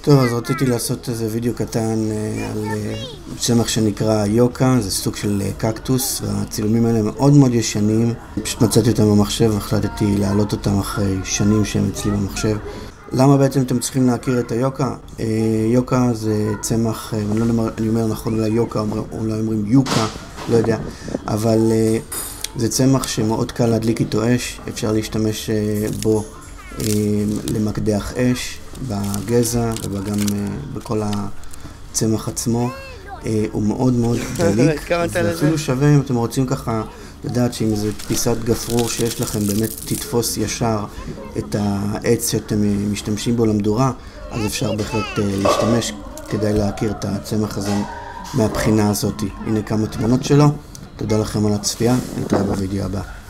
טוב, אז רציתי לעשות איזה וידאו קטן על צמח שנקרא יוקה, זה סוג של קקטוס, והצילומים האלה מאוד מאוד ישנים. פשוט מצאתי אותם במחשב והחלטתי להעלות אותם אחרי שנים שהם אצלי במחשב. למה בעצם אתם צריכים להכיר את היוקה? יוקה זה צמח, אני אומר נכון אולי יוקה, אולי אומרים יוקה, לא יודע, אבל זה צמח שמאוד קל להדליק איתו אש, אפשר להשתמש בו למקדח אש, בגזע וגם בכל הצמח עצמו. הוא מאוד מאוד דליק, ואפילו שווה אם אתם רוצים ככה לדעת שאם איזה פיסת גפרור שיש לכם באמת תתפוס ישר את העץ שאתם משתמשים בו למדורה, אז אפשר בהחלט להשתמש. כדאי להכיר את הצמח הזה מהבחינה הזאת. הנה כמה תמונות שלו. תודה לכם על הצפייה, נתראה בווידאו הבא.